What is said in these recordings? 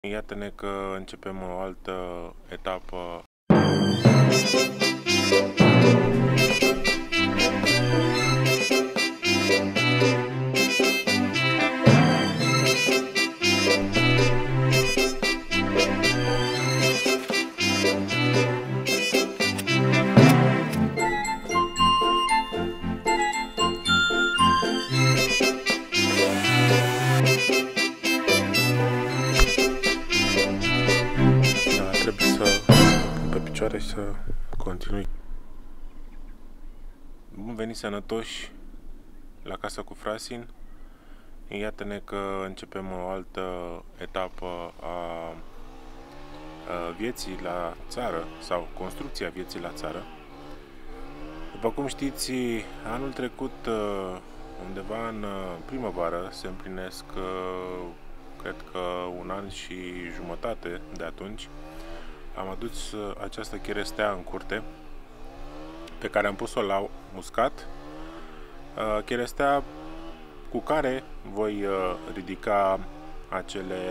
Iată-ne că începem o altă etapă. Trebuie să pun pe picioare și să continui. Bun venit sănătoși la Casa cu Frasin. Iată-ne că începem o altă etapă a vieții la țară sau construcția vieții la țară. După cum știți, anul trecut, undeva în primăvară, se împlinesc, cred că un an și jumătate de atunci. Am adus această cherestea în curte, pe care am pus-o la uscat, cherestea cu care voi ridica acele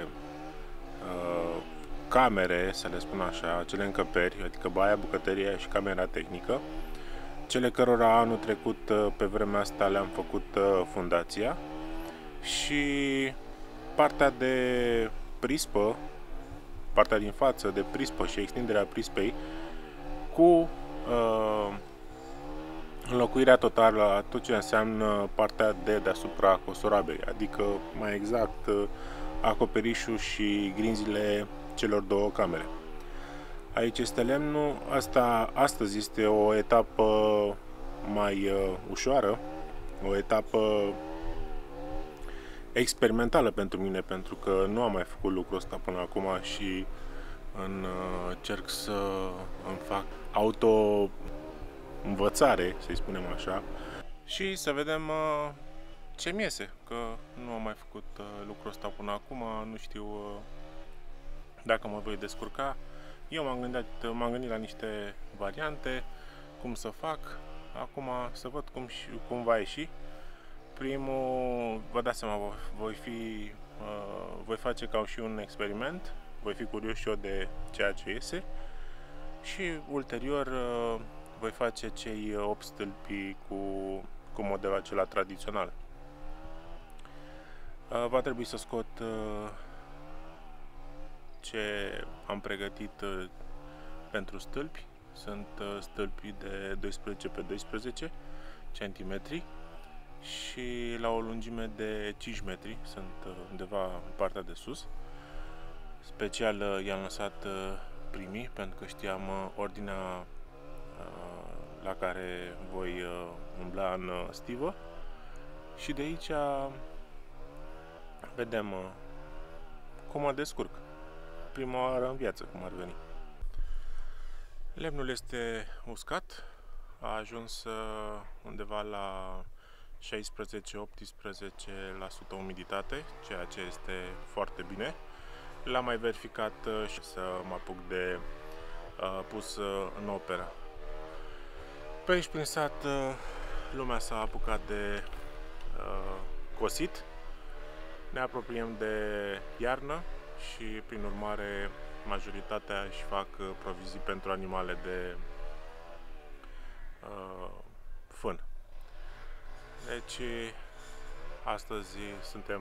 camere, să le spun așa, acele încăperi, adică baia, bucătăria și camera tehnică, cele cărora anul trecut, pe vremea asta, le-am făcut fundația, și partea de prispă, partea din față de prispă și extinderea prispei, cu înlocuirea totală a tot ce înseamnă partea de deasupra cosorabei, adică mai exact acoperișul și grinzile celor două camere. Aici este lemnul. Asta astăzi este o etapă mai ușoară, o etapă experimentală pentru mine, pentru că nu am mai făcut lucrul ăsta până acum și încerc să îmi fac auto-învățare, să-i spunem așa, și să vedem ce-mi iese, că nu am mai făcut lucrul ăsta până acum, nu știu dacă mă voi descurca. Eu m-am gândit la niște variante, cum să fac, acum să văd cum va ieși. Primul, vă dați seama, voi face ca și un experiment, voi fi curios și eu de ceea ce iese și ulterior voi face cei 8 stâlpi cu modelul acela tradițional. Va trebui să scot ce am pregătit pentru stâlpi. Sunt stâlpi de 12 pe 12 cm și la o lungime de 5 metri, sunt undeva în partea de sus. Special i-am lăsat primii, pentru că știam ordinea la care voi umbla în stivă, și de aici vedem cum mă descurc. Prima oară în viață, cum ar veni. Lemnul este uscat, a ajuns undeva la 16-18% umiditate, ceea ce este foarte bine. L-am mai verificat și să mă apuc de pus în operă. Pe aici prin sat lumea s-a apucat de cosit. Ne apropiem de iarnă și prin urmare majoritatea își fac provizii pentru animale de fân. Deci astăzi suntem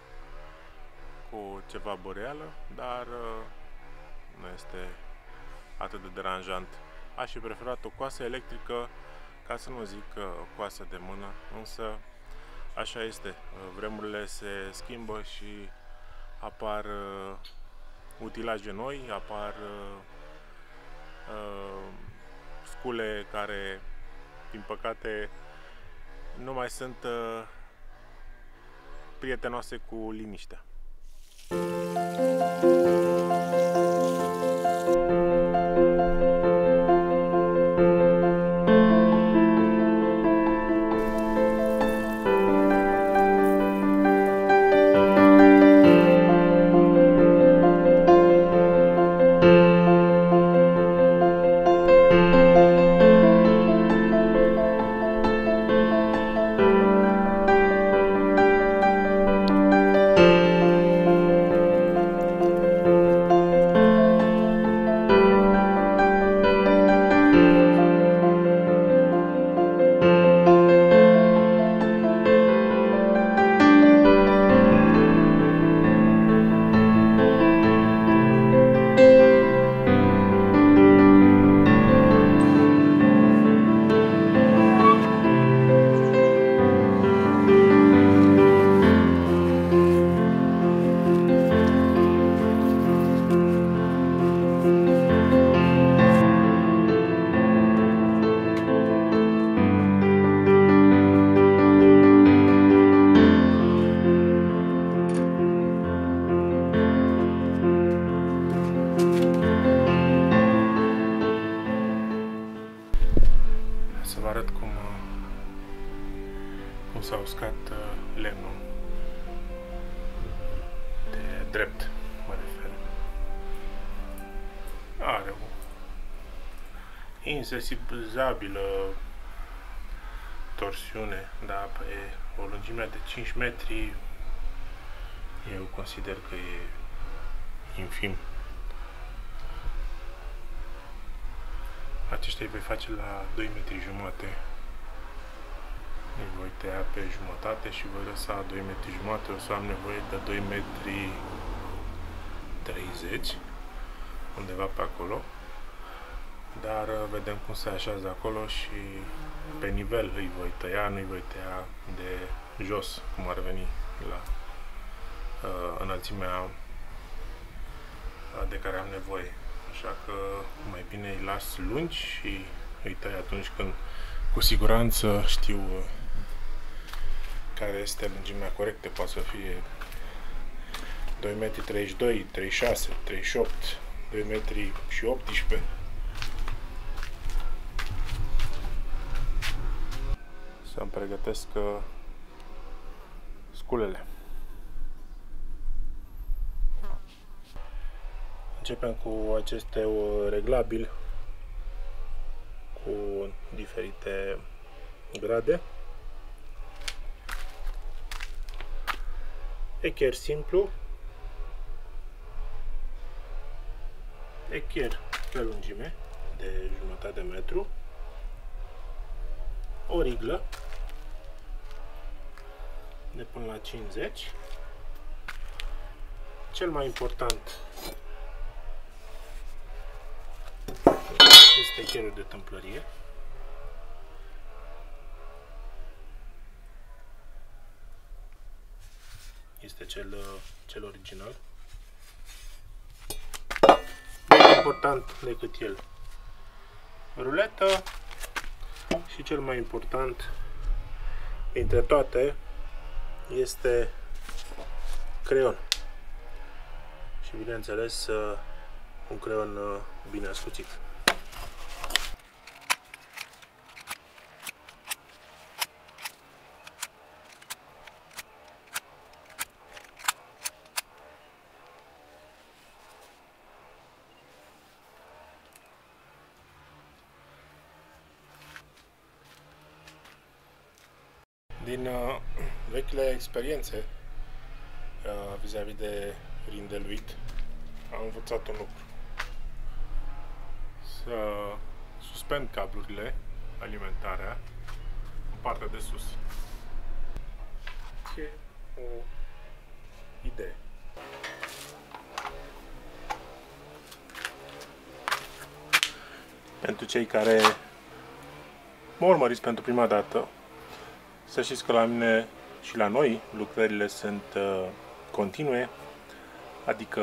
cu ceva boreală, dar nu este atât de deranjant. Aș fi preferat o coasă electrică, ca să nu zic coasă de mână, însă așa este, vremurile se schimbă și apar utilaje noi, apar scule care, din păcate, nu mai sunt prietenoase cu liniștea. s-a uscat lemnul de drept, mă refer. Are o insensibilizabilă torsiune, dar pe o lungime de 5 metri eu consider că e infim. Aceștia îi voi face la 2 metri jumate. Îi voi tăia pe jumătate și voi lăsa 2 metri jumate. O să am nevoie de 2 metri 30, undeva pe acolo. Dar vedem cum se așează acolo și pe nivel îi voi tăia, nu îi voi tăia de jos, cum ar veni la înălțimea de care am nevoie. Așa că mai bine îi las lungi și îi tăi atunci când cu siguranță știu care este lungimea corectă. Poate să fie 2 metri 32, 36, 38, 2 metri și 18. Să-mi pregătesc sculele. Începem cu aceste reglabil cu diferite grade. Echer simplu, echer pe lungime de jumătate de metru, o riglă de până la 50. Cel mai important este echerul de tâmplărie. Este cel original. Mai important decât el, ruletă și cel mai important dintre toate este creion. Și bineînțeles un creion bine ascuțit. Din vechile experiențe vis-a-vis de rindeluit, am învățat un lucru. Să suspend cablurile alimentare în partea de sus. E o idee. Pentru cei care mă urmăriți pentru prima dată, să știți că la mine și la noi lucrările sunt continue, adică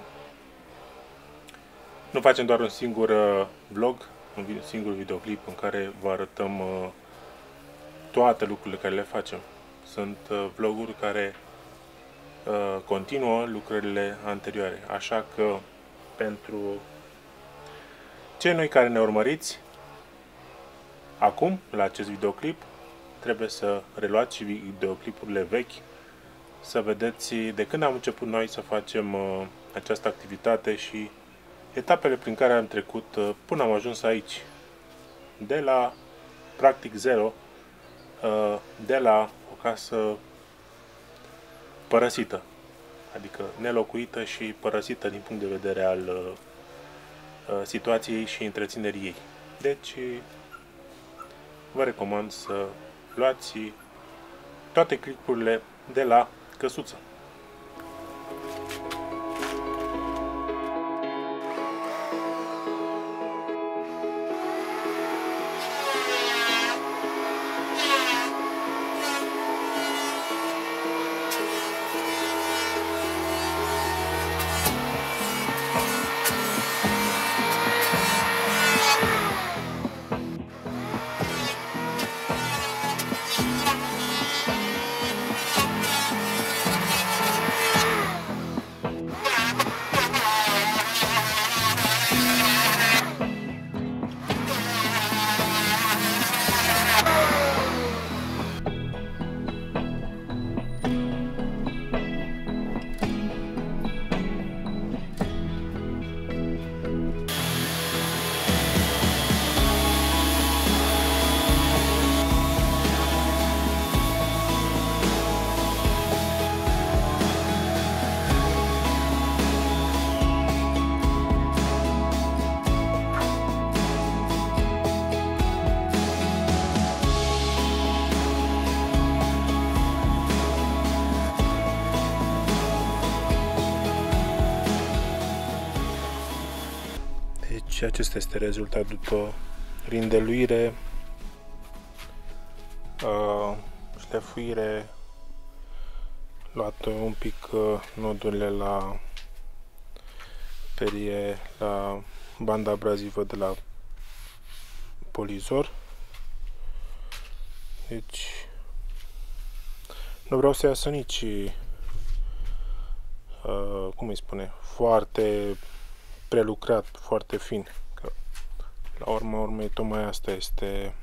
nu facem doar un singur vlog, un singur videoclip în care vă arătăm toate lucrurile care le facem. Sunt vloguri care continuă lucrările anterioare, așa că pentru cei noi care ne urmăriți acum la acest videoclip, trebuie să reluați și videoclipurile vechi, să vedeți de când am început noi să facem această activitate și etapele prin care am trecut până am ajuns aici. De la practic zero, de la o casă părăsită, adică nelocuită și părăsită din punct de vedere al situației și întreținerii ei. Deci vă recomand să luați toate clipurile de la căsuță. Și acesta este rezultatul după rindeluire, șlefuire, luat un pic nodurile la perie, la banda abrazivă de la polizor. Deci nu vreau să iasă nici cum îi spune, foarte prelucrat, foarte fin, că la urma urmei tocmai asta este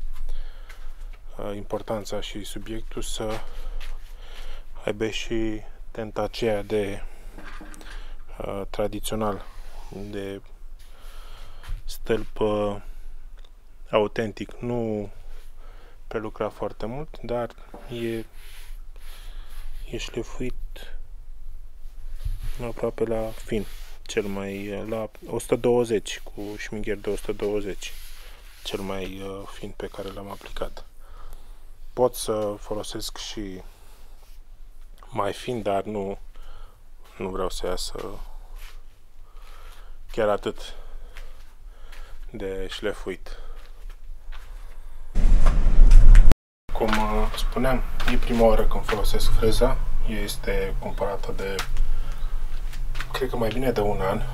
importanța și subiectul, să aibă și tenta aceea de tradițional, de stâlp autentic, nu prelucrat foarte mult, dar e șlefuit aproape la fin, cel mai la 120, cu șmingher de 120, cel mai fin pe care l-am aplicat. Pot să folosesc și mai fin, dar nu vreau să iasă chiar atât de șlefuit. Cum spuneam, e prima oară când folosesc freza. Ea este cumpărată de, cred că mai bine de un an.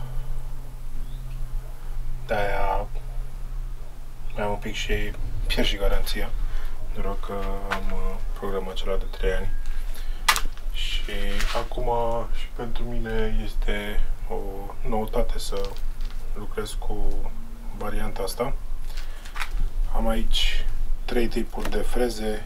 De-aia mi-am un pic și pierd și garanția. Noroc că am programul acela de 3 ani. Și acum și pentru mine este o noutate să lucrez cu varianta asta. Am aici 3 tipuri de freze,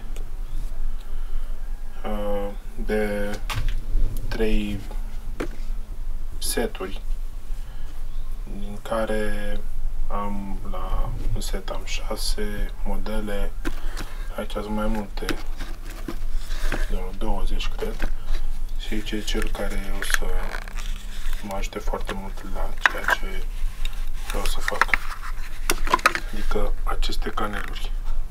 de 3 seturi, din care în set am 6 modele. Aici sunt mai multe, 20 cred, și aici e cel care o să mă ajute foarte mult la ceea ce vreau să fac, adică aceste caneluri.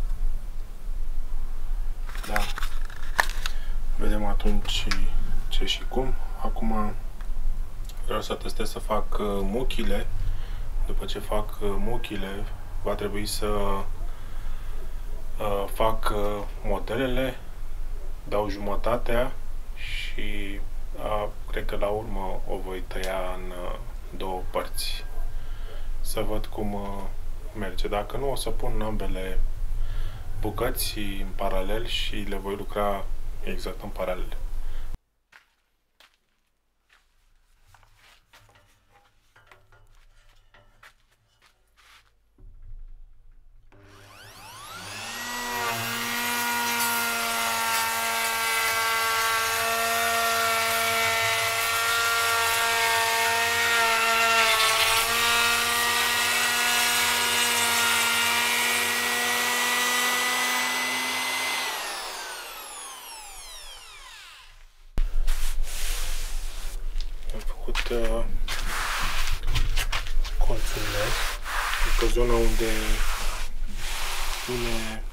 Da. Vedem atunci ce și cum. Acum vreau să testez să fac muchile. După ce fac muchile, va trebui să fac modelele, dau jumătatea și cred că la urmă o voi tăia în 2 părți. Să văd cum merge. Dacă nu, o să pun ambele bucăți în paralel și le voi lucra exact în paralel. Am făcut colțurile, adică zona unde pune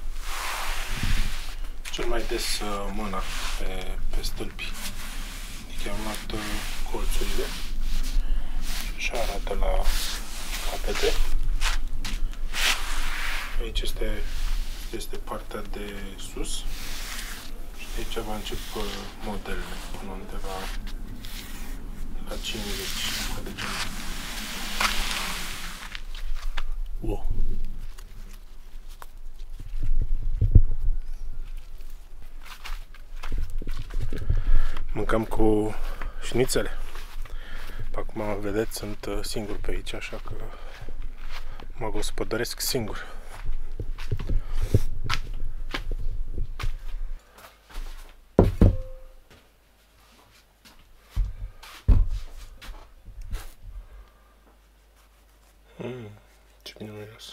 cel mai des mâna pe stâlpi. Adică am luat colțurile și așa arată la capete. Aici este partea de sus și de aici va începe modelele până undeva la 50 de genul. Wow. Mâncăm cu șnițele. Acum, vedeți, sunt singur pe aici, așa că mă gospodăresc singur. Ce bine miros.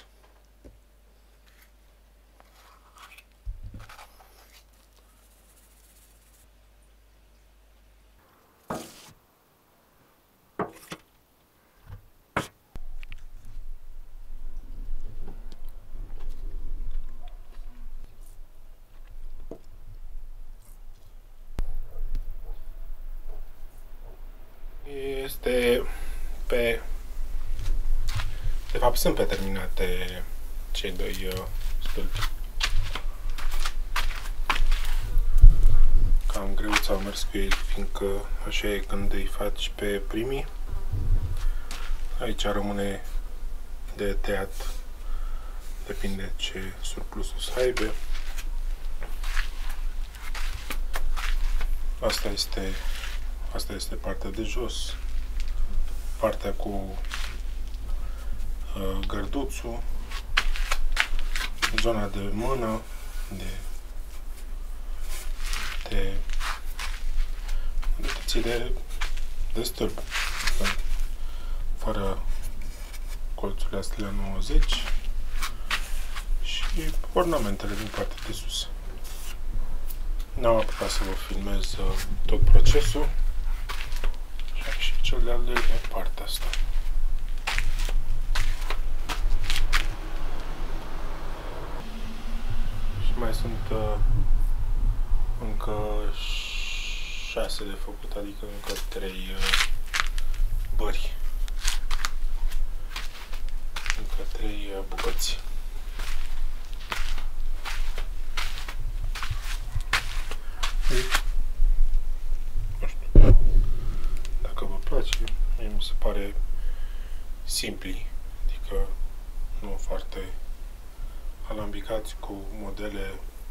Este pe De fapt, sunt preterminate cei doi stâlpi. Cam greu ți-au mers cu ei, fiindcă așa e când îi faci pe primii. Aici rămâne de tăiat, depinde ce surplus o să aibă. Asta este partea de jos, partea cu gărduțul, zona de mână, de bucățile de stâlp, fără colțurile astea la 90 și ornamentele din partea de sus. N-am apucat să vă filmez tot procesul și cel de-al doilea partea asta. Și mai sunt încă 6 de făcut, adică încă 3 bări. Încă 3 bucăți. Nu știu, dacă vă place, mie mi se pare simpli, adică nu foarte alambicați cu modele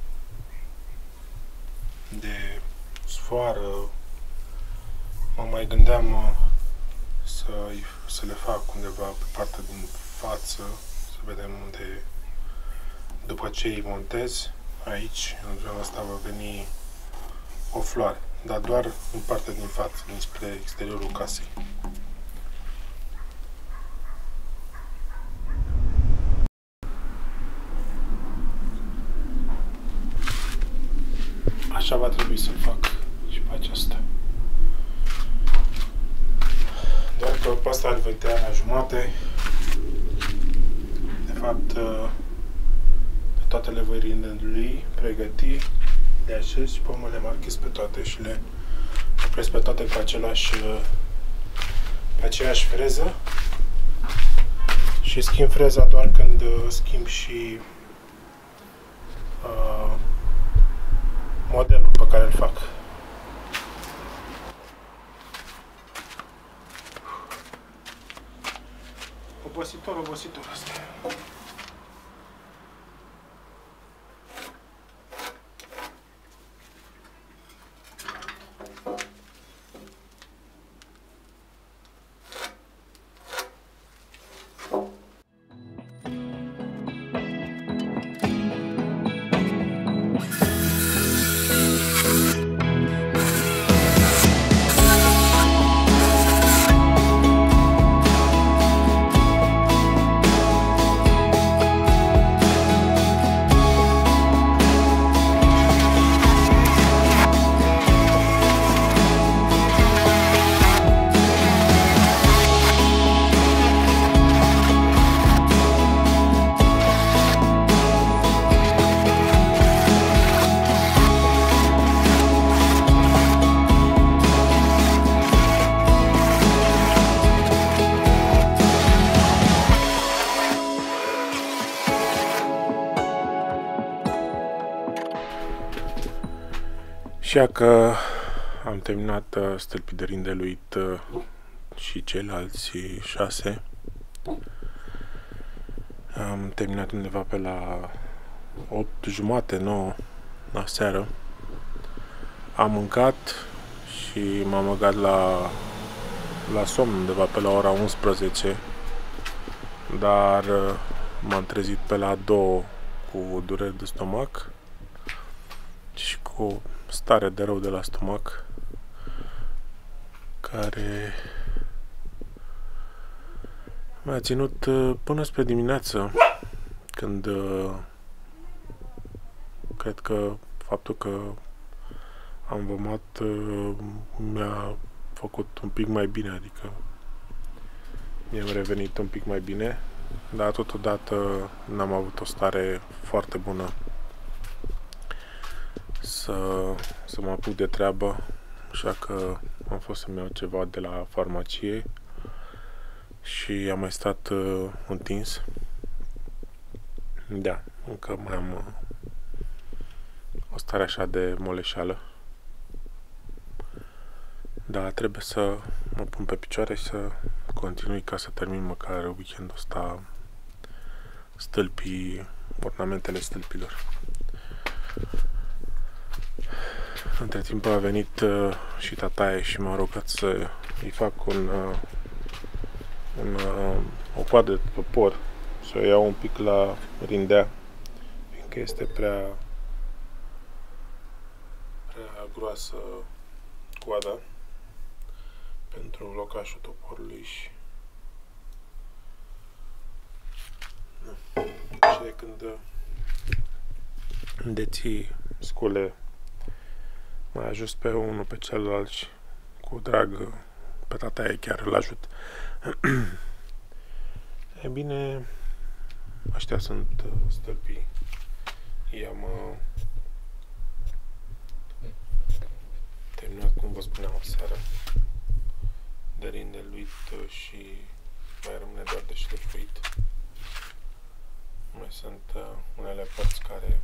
de sfoară. Mă mai gândeam să le fac undeva pe partea din față, să vedem unde, după ce îi montez, aici, în zona asta va veni o floare, dar doar în partea din față, dinspre exteriorul casei. Așa va trebui să-l fac și pe aceasta. Doar că pe asta îl voi tăia la jumate. De fapt, pe toate le voi rândului pregăti, le așez și pe urmă le marchez pe toate și le opresc pe toate pe aceeași freză și schimb freza doar când schimb și modelul pe care îl fac. Obositor asta. Și că am terminat stâlpii de rindeluit și ceilalți 6. Am terminat undeva pe la 8:30, 9 la seară. Am mâncat și m-am băgat la somn undeva pe la ora 11, dar m-am trezit pe la 2 cu dureri de stomac și cu stare de rău de la stomac, care m-a ținut până spre dimineață, când cred că faptul că am vomat mi-a făcut un pic mai bine, adică mi-am revenit un pic mai bine, dar totodată n-am avut o stare foarte bună să mă apuc de treabă, așa că am fost să-mi iau ceva de la farmacie și am mai stat întins. Da, încă mai am o stare așa de moleșeală. Dar trebuie să mă pun pe picioare și să continui ca să termin măcar weekendul ăsta stâlpii, ornamentele stâlpilor. Între timp a venit și tataie și m-a rugat să îi fac o coadă de topor, să o iau un pic la rindea, fiindcă este prea groasă coada pentru locașul toporului și când deții scule mai ajut pe unul pe celălalt și cu drag pe tataie chiar îl ajut. E bine, ăștia sunt stâlpii. I-am terminat, cum vă spuneam, seara de rindeluit și mai rămâne doar de șlefuit. Mai sunt unele părți care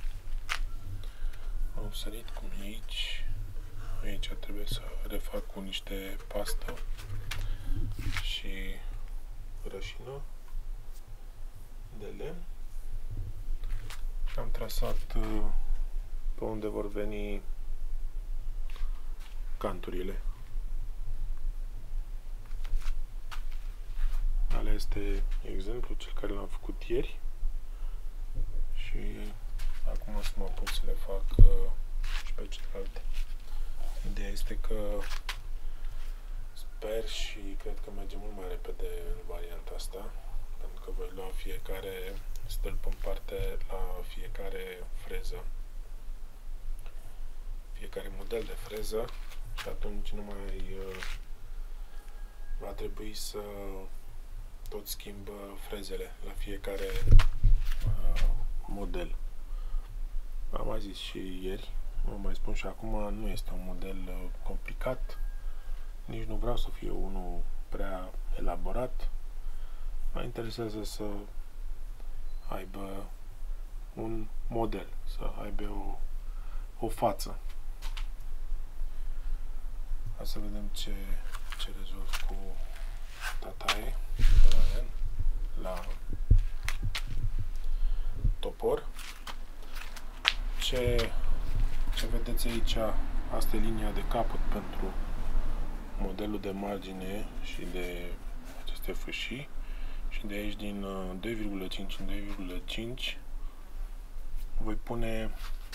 au sărit, cum e aici. Aici trebuie să refac cu niște pastă și rășină de lemn. Și am trasat pe unde vor veni canturile. Alea este exemplu, cel care l-am făcut ieri. Și acum o să mă apuc să le fac și pe celelalte. Ideea este că sper și cred că merge mult mai repede în varianta asta, pentru că voi lua fiecare stâlp în parte la fiecare freză, fiecare model de freză, și atunci nu mai va trebui să tot schimb frezele la fiecare model. Am mai zis și ieri, vă mai spun și acum, nu este un model complicat, nici nu vreau să fie unul prea elaborat. Mă interesează să aibă un model, să aibă o față. Hai să vedem ce rezolv cu tataie la topor. Ce vedeți aici, asta e linia de capăt pentru modelul de margine și de aceste fâșii, și de aici din 2,5 în 2,5 voi pune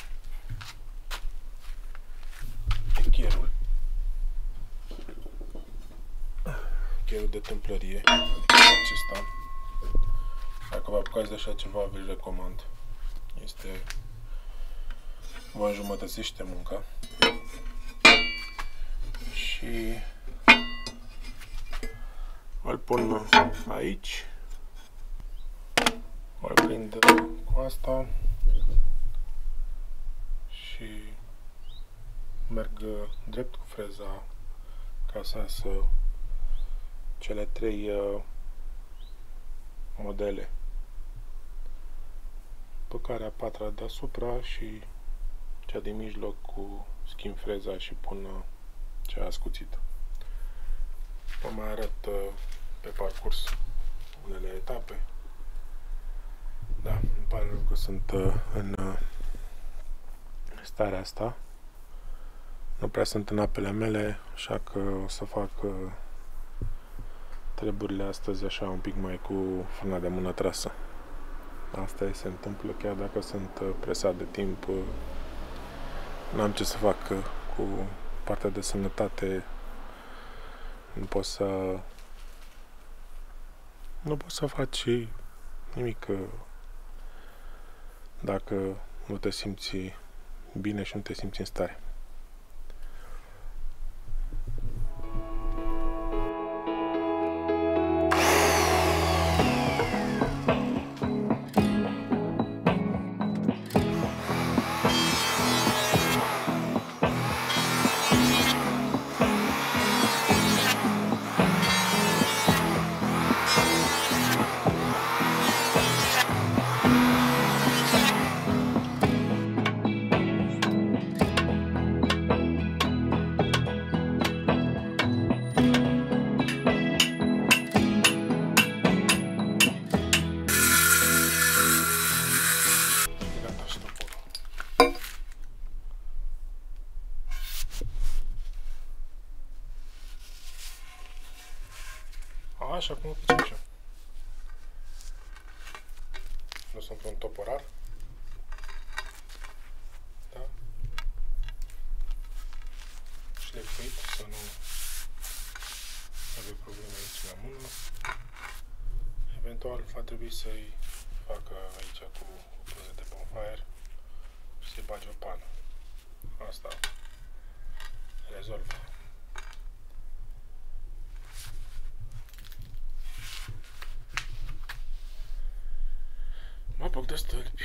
cherul de tâmplărie, adică acesta. Dacă vă apucați de așa ceva, vi-l recomand. Vă înjumătățește munca. Și îl pun aici, îl prind cu asta și merg drept cu freza ca să iasă cele 3 modele, pe care a 4-a deasupra și cea din mijloc cu schimb freza și pun cea ascuțită. Vă mai arăt pe parcurs unele etape. Da, îmi pare rău că sunt în starea asta. Nu prea sunt în apele mele, așa că o să fac treburile astăzi așa un pic mai cu frâna de mână trasă. Asta se întâmplă chiar dacă sunt presat de timp. N-am ce să fac cu partea de sănătate. Nu poți să faci nimic dacă nu te simți bine și nu te simți în stare. Așa cum o facem și eu. Nu sunt un toporar. Da? Șlefuit, să nu avem probleme aici la mână. Eventual va trebui să-i facă aici cu o puză de bonfire și să-i bage o pană. Asta rezolvă. Mă apuc de stâlpi.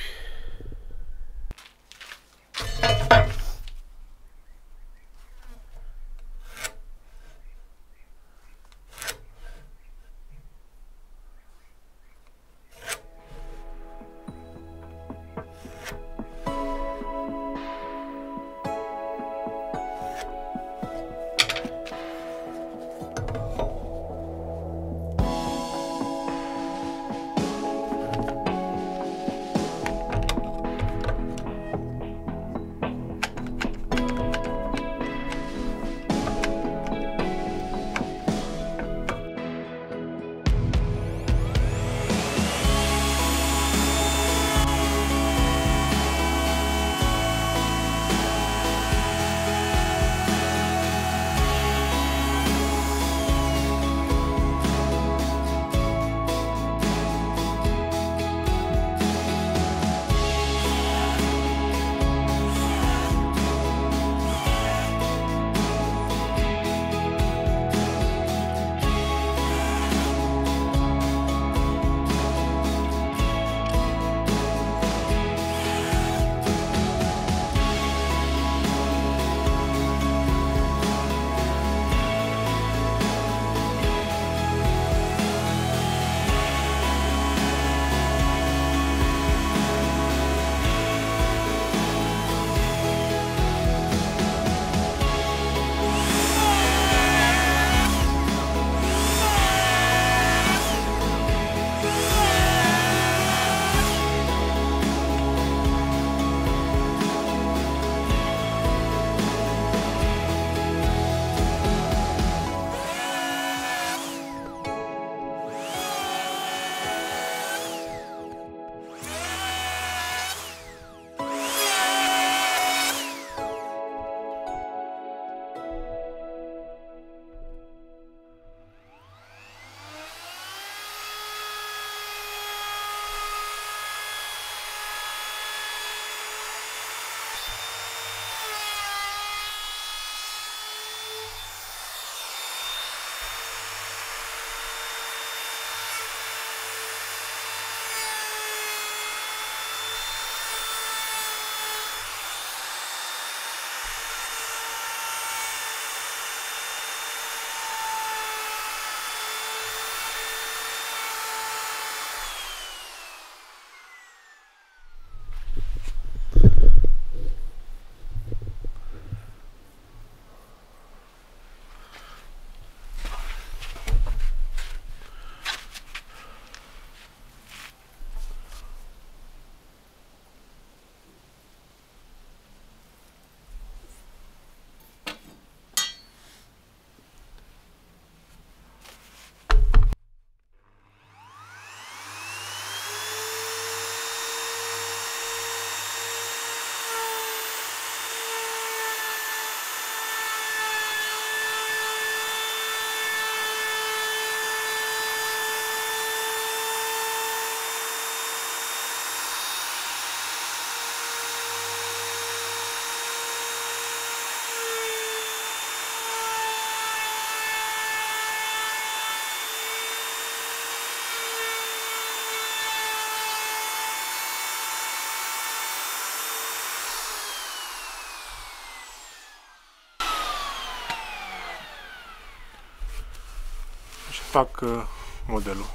fac modelul.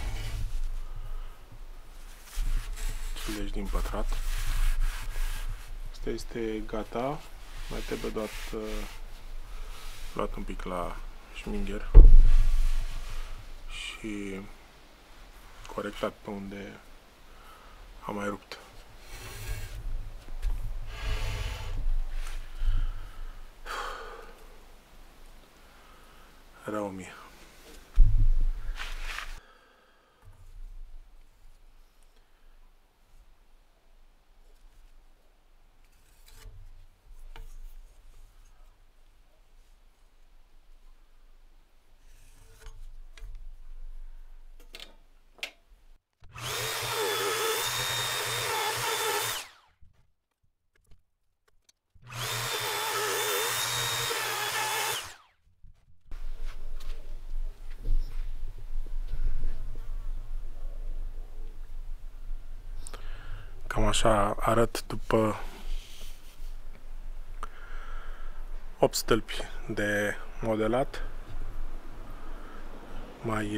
Culegi din pătrat. Asta este gata. Mai trebuie doar luat un pic la șmingher și corectat pe unde am mai rupt. Rău mie. Cam așa arăt după 8 stâlpi de modelat. Mai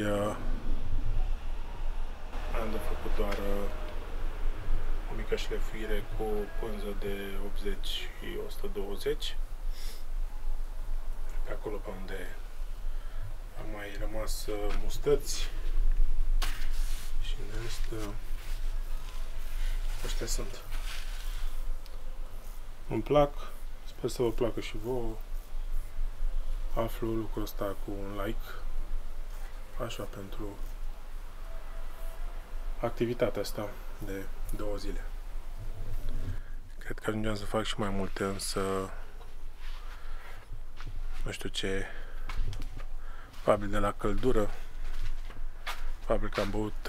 am de făcut doar o mică șlefuire cu pânză de 80 și 120. Pe acolo pe unde am mai rămas mustăți și în rest ăștia sunt. Îmi plac, sper să vă placă și vouă. Aflu lucrul ăsta cu un like, așa, pentru activitatea asta de 2 zile. Cred că ajungeam să fac și mai multe, însă nu știu ce, probabil de la căldură, probabil că am băut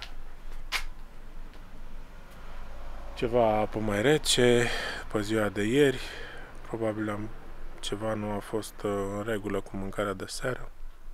ceva apă mai rece pe ziua de ieri, probabil ceva nu a fost în regulă cu mâncarea de seară.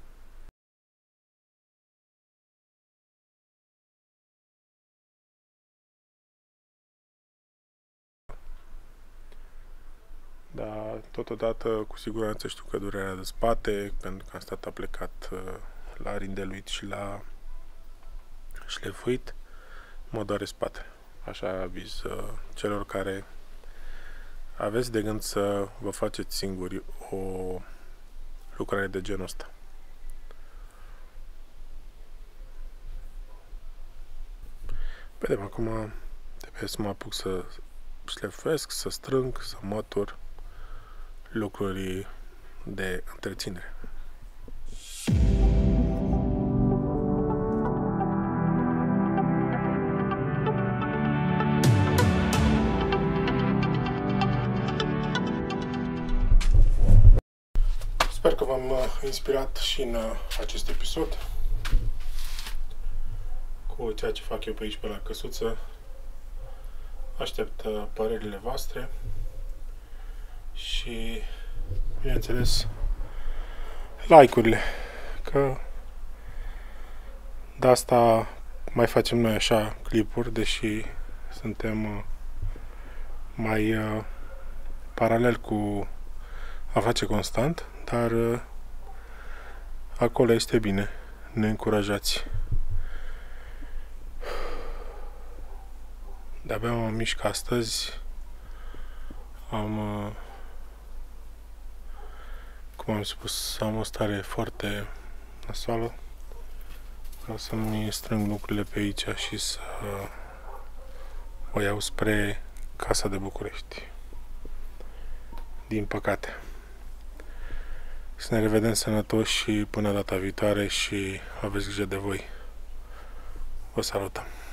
Dar totodată, cu siguranță știu că durerea de spate, pentru că am stat aplecat la rindeluit și la șlefuit, mă doare spatele. Așa aviz celor care aveți de gând să vă faceți singuri o lucrare de genul ăsta. Vedem, acum trebuie să mă apuc să șlefuiesc, să strâng, să mătur lucruri de întreținere. Sper că v-am inspirat și în acest episod cu ceea ce fac eu pe aici, pe la căsuță. Aștept părerile voastre și, bineînțeles, like-urile, că de asta mai facem noi așa clipuri, deși suntem mai paralel cu a face constant, dar acolo este bine, ne încurajați. De-abia mă mișc astăzi, cum am spus, am o stare foarte nasoală. Vreau să-mi strâng lucrurile pe aici și să o iau spre Casa de București. Din păcate. Să ne revedem sănătoși și până data viitoare și aveți grijă de voi. Vă salutăm!